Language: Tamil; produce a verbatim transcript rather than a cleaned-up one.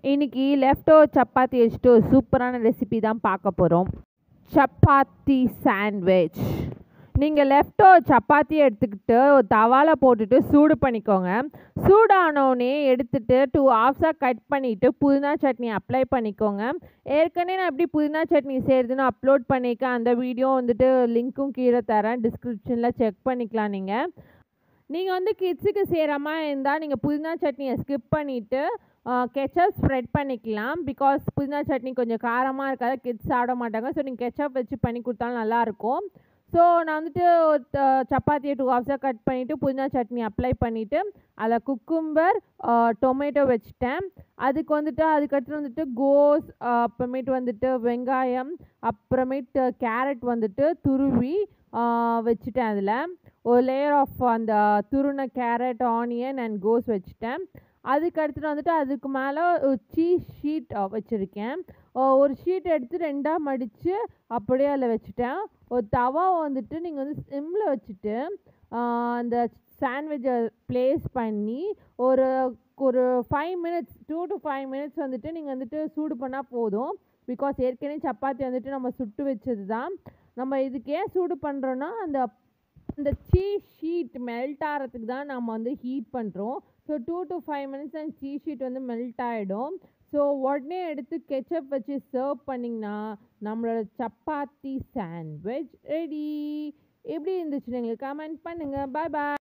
இன்னைக்கு லெஃப்ட் ஓவர் சப்பாத்தி வச்சுட்டு ஒரு சூப்பரான ரெசிபி தான் பார்க்க போகிறோம். சப்பாத்தி சாண்ட்விச். நீங்கள் லெஃப்ட் ஓவர் சப்பாத்தியை எடுத்துக்கிட்டு ஒரு தவால போட்டுட்டு சூடு பண்ணிக்கோங்க. சூடானோடனே எடுத்துகிட்டு டூ ஹாஃப்ஸாக கட் பண்ணிவிட்டு புதினா சட்னி அப்ளை பண்ணிக்கோங்க. ஏற்கனவே நான் எப்படி புதினா சட்னி செய்கிறதுன்னு அப்லோட் பண்ணியிருக்கேன். அந்த வீடியோ வந்துட்டு லிங்க்கும் கீழே தரேன், டிஸ்கிரிப்ஷனில் செக் பண்ணிக்கலாம். நீங்கள் நீங்கள் வந்து கிட்ஸுக்கு செய்கிற மாதிரி இருந்தால் நீங்கள் புதினா சட்னியை ஸ்கிப் பண்ணிவிட்டு கெச்சப் ஸ்ப்ரெட் பண்ணிக்கலாம். பிகாஸ் புதினா சட்னி கொஞ்சம் காரமாக இருக்காது, கிட்ஸ் சாப்பிட மாட்டாங்க. ஸோ நீங்கள் கெச்சப் வச்சு பண்ணி கொடுத்தாலும் நல்லாயிருக்கும். ஸோ நான் வந்துட்டு சப்பாத்தியை டூ ஹாஃப்ஸாக கட் பண்ணிவிட்டு புதினா சட்னி அப்ளை பண்ணிவிட்டு அதில் குக்கும்பர் டொமேட்டோ வச்சுட்டேன். அதுக்கு வந்துட்டு அதுக்கடுத்து வந்துட்டு கோஸ், அப்புறமேட்டு வந்துட்டு வெங்காயம், அப்புறமேட்டு கேரட் வந்துட்டு துருவி வச்சுட்டேன். அதில் ஒரு லேயர் ஆஃப் அந்த துருண கேரட், ஆனியன் அண்ட் கோஸ் வச்சுட்டேன். அதுக்கு அடுத்துட்டு வந்துட்டு அதுக்கு மேலே ஒரு சீஸ் ஷீட் வச்சுருக்கேன். ஒரு ஷீட் எடுத்து ரெண்டாக மடித்து அப்படியே அதில் வச்சுட்டேன். ஒரு தவா வந்துட்டு நீங்கள் வந்து சிம்மில் வச்சுட்டு அந்த சாண்ட்விட்சை ப்ளேஸ் பண்ணி ஒரு ஒரு five minutes two to five minutes வந்துட்டு நீங்கள் வந்துட்டு சூடு பண்ணால் போதும். பிகாஸ் ஏற்கனவே சப்பாத்தி வந்துட்டு நம்ம சுட்டு வச்சது தான். நம்ம இதுக்கு ஏன் சூடு பண்ணுறோன்னா அந்த அந்த சீஸ் ஷீட் மெல்ட் ஆகிறதுக்கு தான் நம்ம வந்து ஹீட் பண்ணுறோம். So two to five minutes அந்த சீஸ் ஷீட் வந்து மெல்ட் ஆகிடும். ஸோ உடனே எடுத்து கெச்சப் வச்சு சர்வ் பண்ணிங்கன்னா நம்மளோட சப்பாத்தி சாண்ட்விச் ரெடி. எப்படி இருந்துச்சு எங்களுக்கு கமெண்ட் பண்ணுங்கள். பாய் பாய்.